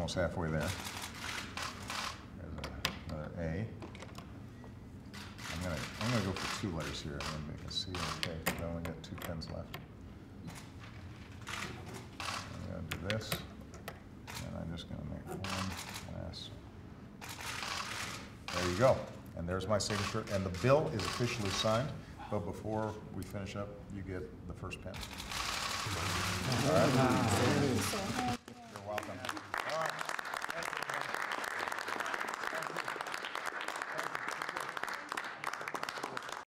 almost halfway there. There's another A. I'm gonna go for 2 letters here and then make a C and a K, because I only got 2 pens left. I'm gonna do this, and I'm just gonna make 1 last. There you go. And there's my signature, and the bill is officially signed, but before we finish up, you get the first pen. All right.